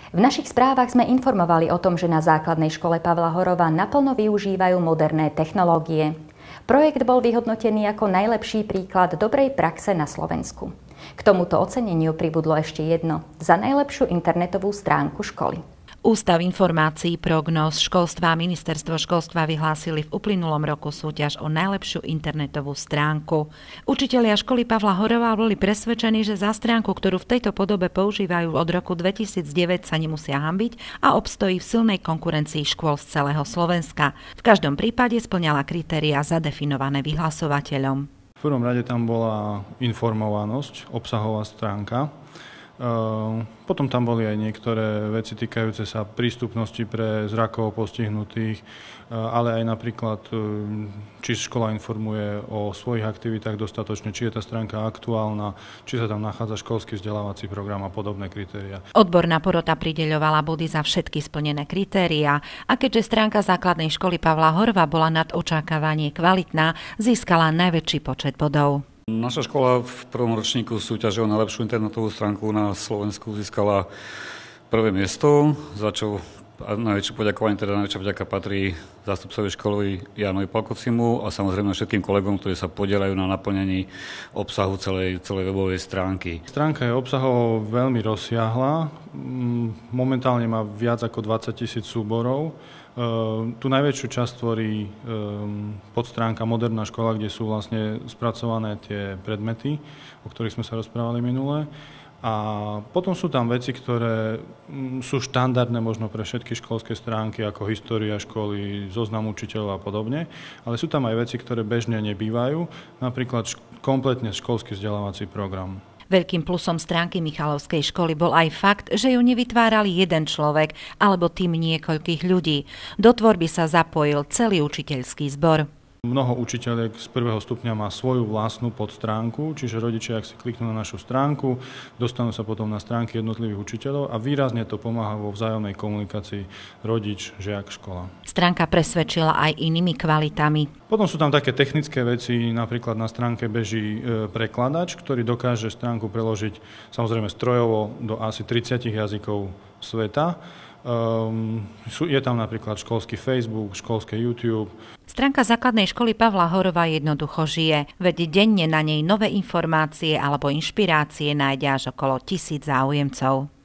V našich správach sme informovali o tom, že na základnej škole Pavla Horova naplno využívajú moderné technológie. Projekt bol vyhodnotený ako najlepší príklad dobrej praxe na Slovensku. K tomuto oceneniu pribudlo ešte jedno – za najlepšiu internetovú stránku školy. Ústav informácií, prognóz školstva a ministerstvo školstva vyhlásili v uplynulom roku súťaž o najlepšiu internetovú stránku. Učitelia školy Pavla Horova boli presvedčení, že za stránku, ktorú v tejto podobe používajú od roku 2009, sa nemusia hanbiť a obstojí v silnej konkurencii škôl z celého Slovenska. V každom prípade spĺňala kritériá zadefinované vyhlasovateľom. V prvom rade tam bola informovanosť, obsahová stránka. Potom tam boli aj niektoré veci týkajúce sa prístupnosti pre zrakovo postihnutých, ale aj napríklad, či škola informuje o svojich aktivitách dostatočne, či je tá stránka aktuálna, či sa tam nachádza školský vzdelávací program a podobné kritériá. Odborná porota prideľovala body za všetky splnené kritériá a keďže stránka základnej školy Pavla Horova bola nad očakávanie kvalitná, získala najväčší počet bodov. Naša škola v prvom ročníku súťaže o najlepšiu internetovú stránku na Slovensku získala prvé miesto, za čo najväčšie poďakovanie, teda najväčšia vďaka patrí zástupcovi školy Jánovi Palkocimu a samozrejme všetkým kolegom, ktorí sa podieľajú na naplnení obsahu celej webovej stránky. Stránka je obsahovo veľmi rozsiahla, momentálne má viac ako 20 000 súborov. Tu najväčšiu časť tvorí podstránka Moderná škola, kde sú vlastne spracované tie predmety, o ktorých sme sa rozprávali minule. A potom sú tam veci, ktoré sú štandardné možno pre všetky školské stránky, ako história školy, zoznam učiteľov a podobne. Ale sú tam aj veci, ktoré bežne nebývajú, napríklad kompletne školský vzdelávací program. Veľkým plusom stránky Michalovskej školy bol aj fakt, že ju nevytvárali jeden človek alebo tým niekoľkých ľudí. Do tvorby sa zapojil celý učiteľský zbor. Mnoho učiteľiek z prvého stupňa má svoju vlastnú podstránku, čiže rodičia, ak si kliknú na našu stránku, dostanú sa potom na stránky jednotlivých učiteľov a výrazne to pomáha vo vzájomnej komunikácii rodič, žiak, škola. Stránka presvedčila aj inými kvalitami. Potom sú tam také technické veci, napríklad na stránke beží prekladač, ktorý dokáže stránku preložiť samozrejme strojovo do asi 30 jazykov sveta. Je tam napríklad školský Facebook, školské YouTube. Stránka základnej školy Pavla Horova jednoducho žije, veď denne na nej nové informácie alebo inšpirácie nájde až okolo 1000 záujemcov.